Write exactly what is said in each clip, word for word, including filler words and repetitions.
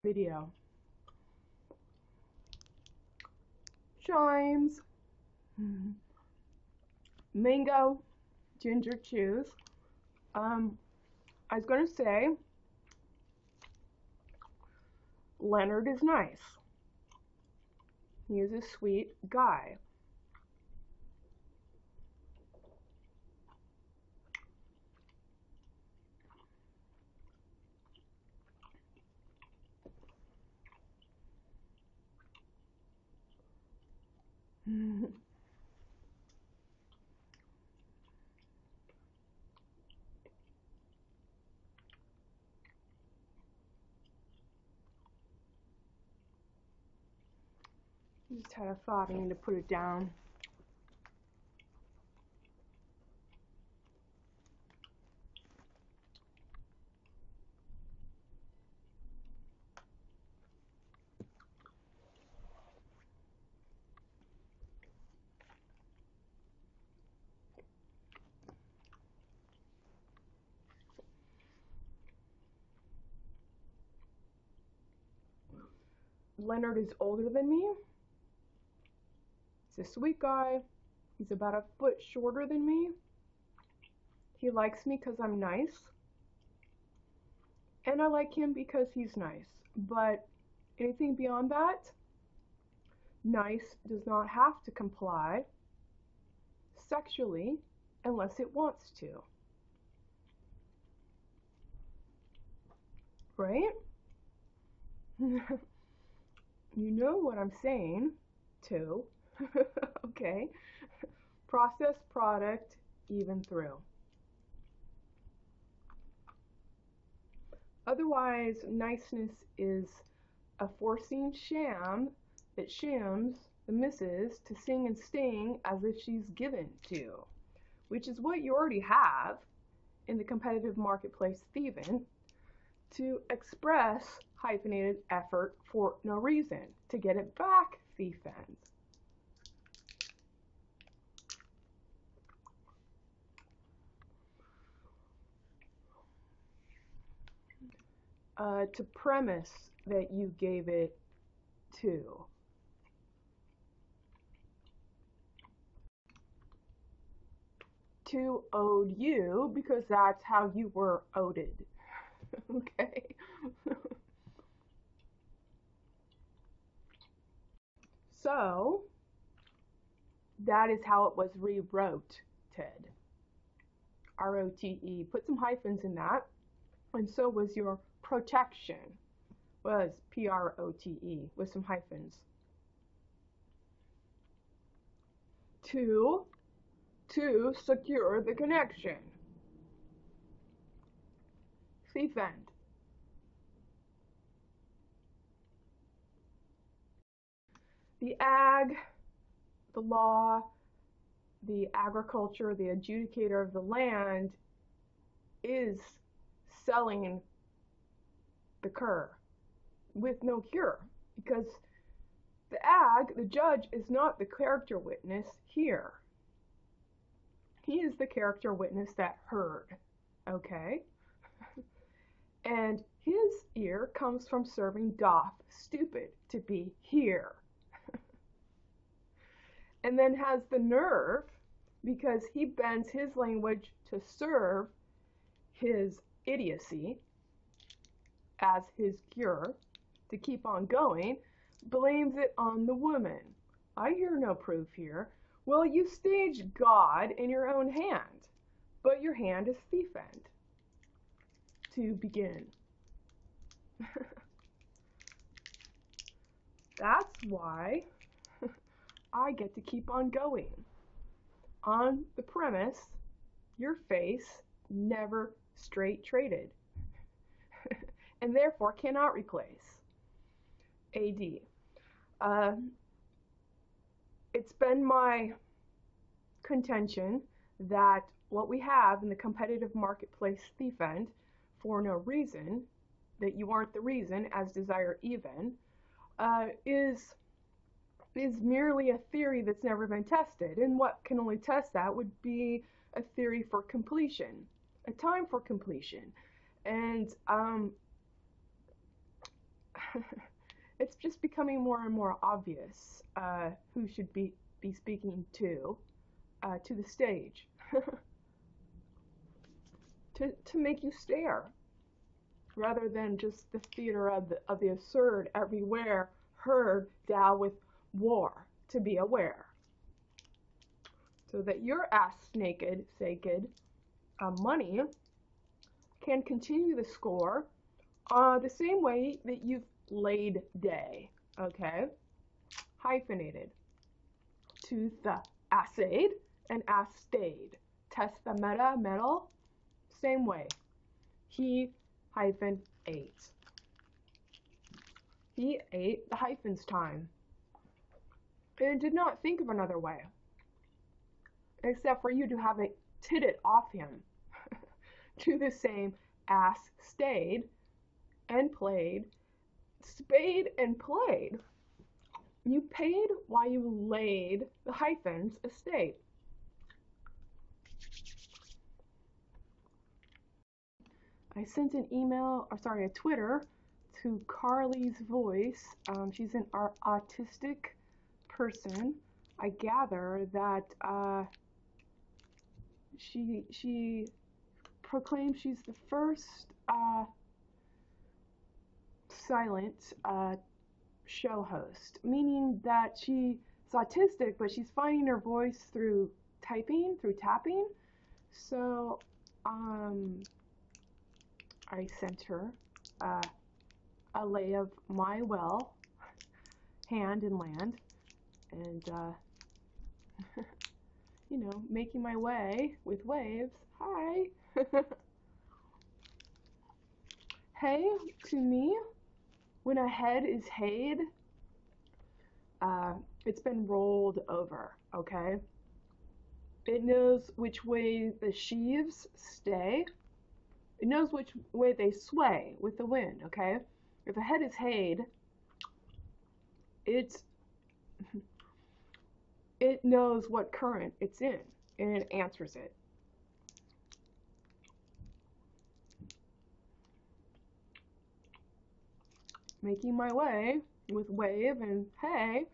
video. Chimes, mango, ginger chews. Um, I was gonna say Leonard is nice. He is a sweet guy. Just had a thought, I need to put it down. Leonard is older than me. He's a sweet guy. He's about a foot shorter than me. He likes me because I'm nice. And I like him because he's nice. But anything beyond that, nice does not have to comply sexually unless it wants to. Right? You know what I'm saying, too. Okay. Processed product, even through. Otherwise, niceness is a forcing sham that shams the missus to sing and sting as if she's given to, which is what you already have in the competitive marketplace thieving, to express hyphenated effort for no reason, to get it back thiefing. Uh, to premise that you gave it to. To owed you because that's how you were owed. Okay. So that is how it was rewrote, Ted. R O T E. Put some hyphens in that. And so was your protection. Was P R O T E with some hyphens. To, to secure the connection. Thiefend. The ag, the law, the agriculture, the adjudicator of the land is selling the cur with no cure, because the ag, the judge, is not the character witness here. He is the character witness that heard, okay? And his ear comes from serving doth stupid to be here. And then has the nerve, because he bends his language to serve his idiocy as his cure, to keep on going, blames it on the woman. I hear no proof here. Well, you stage God in your own hand, but your hand is thiefend. To begin. That's why I get to keep on going. On the premise, your face never straight traded, and therefore cannot replace. A D. Uh, it's been my contention that what we have in the competitive marketplace thiefend, for no reason, that you aren't the reason, as desire even, uh, is is merely a theory that's never been tested. And what can only test that would be a theory for completion, a time for completion. And um, It's just becoming more and more obvious uh, who should be, be speaking to, uh, to the stage, to, to make you stare, rather than just the theater of the, of the absurd everywhere, heard thou with war, to be aware. So that your ass naked, naked uh, money can continue the score uh, the same way that you've laid day, okay? Hyphenated. To the assayed and assayed. Test the meta, metal, same way. He hyphen ate. He ate the hyphens time and did not think of another way, except for you to have it titted off him to the same ass stayed and played, spade and played. You paid while you laid the hyphens estate. I sent an email, or sorry, a Twitter to Carly's Voice. Um, she's an autistic person. I gather that uh, she she proclaims she's the first uh, silent uh, show host, meaning that she's autistic, but she's finding her voice through typing, through tapping. So um, I sent her uh, a lay of my well, hand and land, and uh, you know, making my way with waves. Hi. Hey, to me, when a head is hayed, uh, it's been rolled over, okay? It knows which way the sheaves stay. It knows which way they sway with the wind, okay? If a head is hayed, it's, it knows what current it's in, and it answers it. Making my way with wave and hay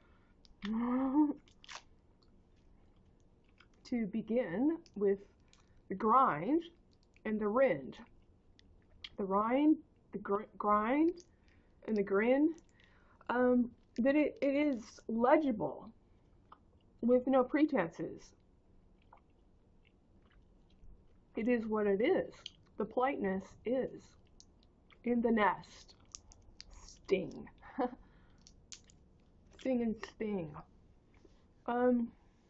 to begin with the grind and the rind. The rind, the gr grind, and the grin, um, that it, it is legible with no pretenses. It is what it is. The politeness is in the nest. Sting. Sing and sting. Um,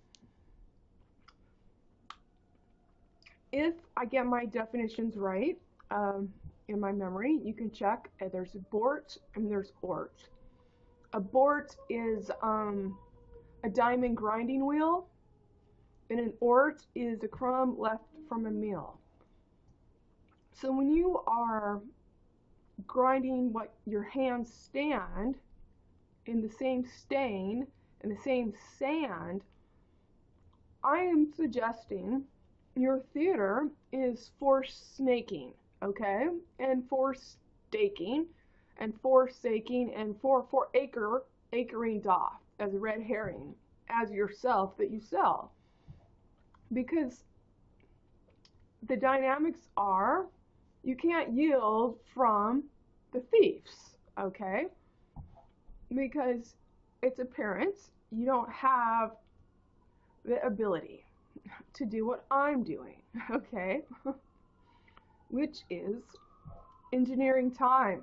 if I get my definitions right um, in my memory, you can check. Uh, there's bort and there's ort. A bort is um, a diamond grinding wheel, and an ort is a crumb left from a meal. So when you are grinding what your hands stand in the same stain, in the same sand, I am suggesting your theater is for snaking, okay? And for staking, and forsaking, and for for acre, acring doth, as a red herring, as yourself that you sell. Because the dynamics are, you can't yield from the thieves, okay? Because it's apparent you don't have the ability to do what I'm doing, okay? Which is engineering time.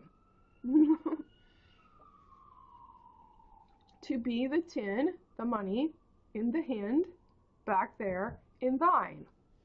To be the tin, the money, in the hand, back there, in thine.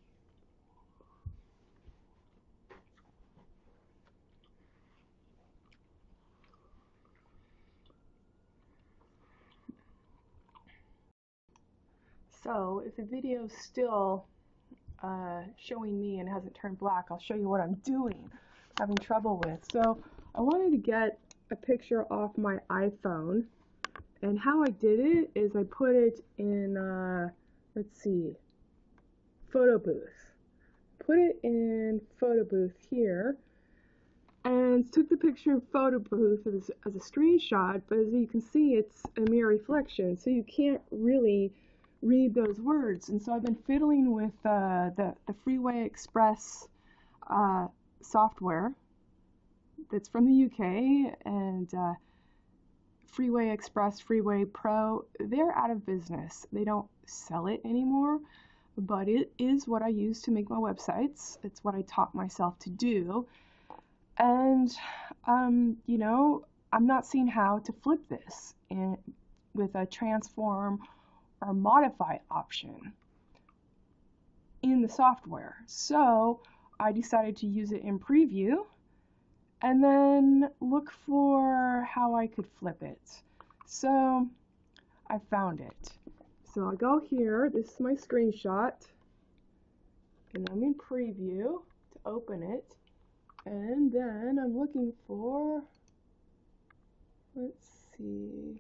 So if the video is still uh, showing me and hasn't turned black, I'll show you what I'm doing, having trouble with. So I wanted to get a picture off my iPhone, and how I did it is I put it in, uh, let's see, photo booth. Put it in photo booth here, and took the picture in photo booth as, as a screenshot, but as you can see, it's a mere reflection, so you can't really read those words. And so I've been fiddling with uh, the, the Freeway Express uh, software that's from the U K, and uh, Freeway Express, Freeway Pro, they're out of business. They don't sell it anymore, but it is what I use to make my websites. It's what I taught myself to do. And, um, you know, I'm not seeing how to flip this in, with a transform or modify option in the software. So I decided to use it in preview and then look for how I could flip it. So I found it. So I go here, this is my screenshot, and I'm in preview to open it. And then I'm looking for, let's see,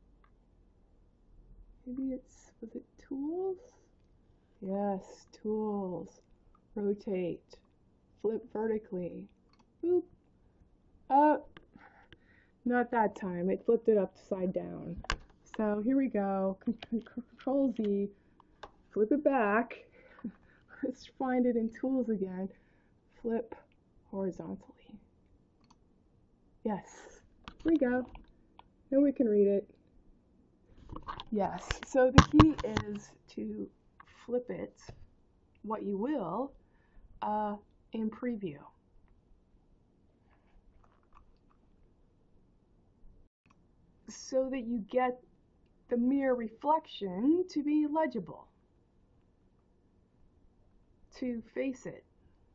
maybe it's, was it tools? Yes, tools. Rotate, flip vertically, boop, up. Not that time, it flipped it upside down. So here we go, Control Z, flip it back. Let's find it in tools again, flip horizontally. Yes, here we go. Now we can read it. Yes, so the key is to flip it, what you will, uh, in preview. So that you get the mere reflection to be legible, to face it.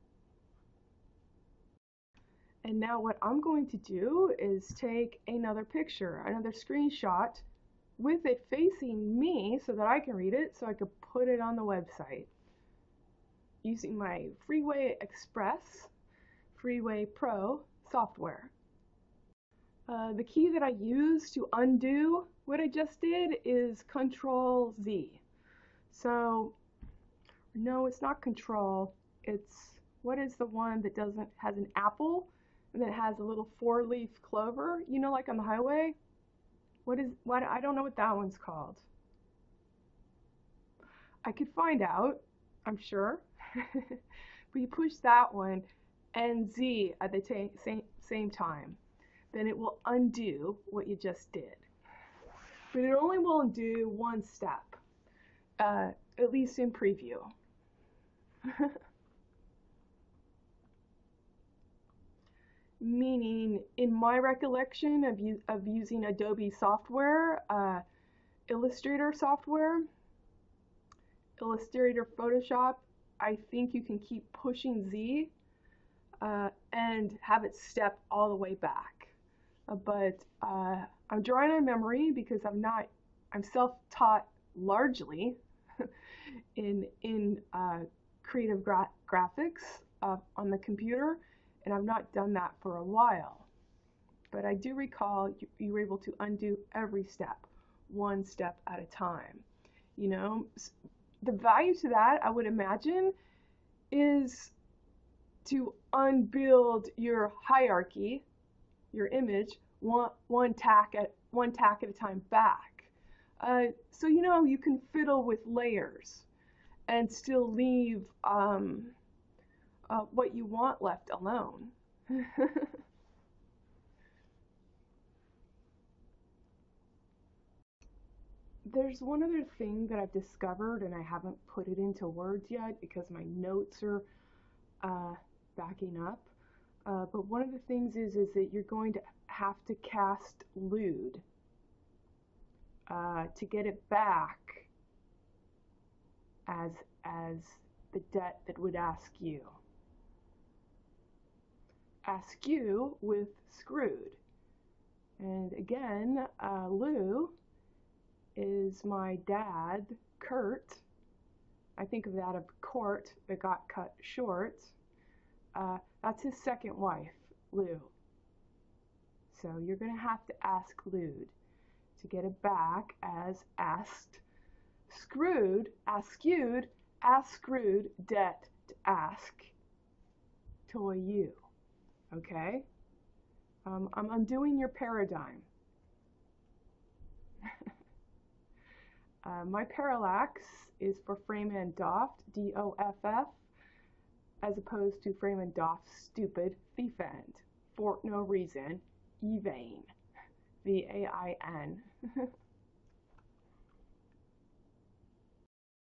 And now what I'm going to do is take another picture, another screenshot with it facing me so that I can read it, so I could put it on the website using my Freeway Express, Freeway Pro software. Uh, the key that I use to undo what I just did is Control Z. So, no, it's not Control. It's, what is the one that doesn't, has an apple and then it has a little four-leaf clover, you know, like on the highway? What is, what, I don't know what that one's called. I could find out, I'm sure. But you push that one and Z at the same, same time. Then it will undo what you just did. But it only will undo one step, uh, at least in preview. Meaning, in my recollection of, of using Adobe software, uh, Illustrator software, Illustrator Photoshop, I think you can keep pushing Z uh, and have it step all the way back. Uh, but uh, I'm drawing on memory because I'm not, I'm self-taught largely in, in uh, creative gra graphics uh, on the computer, and I've not done that for a while. But I do recall you, you were able to undo every step, one step at a time. You know, the value to that, I would imagine, is to unbuild your hierarchy, your image, one, one tack at one tack at a time back. Uh, so you know you can fiddle with layers and still leave um, uh, what you want left alone. There's one other thing that I've discovered, and I haven't put it into words yet because my notes are uh, backing up. Uh, but one of the things is is that you're going to have to cast lewd uh, to get it back as as the debt that would askew. Askew with screwed. And again, uh, Lou is my dad, Kurt. I think of that of court that got cut short. Uh, that's his second wife, Lou. So you're going to have to ask lewd to get it back as asked, screwed, askewed, askewed, debt to ask, to you. Okay? Um, I'm undoing your paradigm. Uh, my parallax is for Freeman Doft, D O F F, as opposed to Freeman Doft's stupid thiefend, for no reason, Evain, V A I N.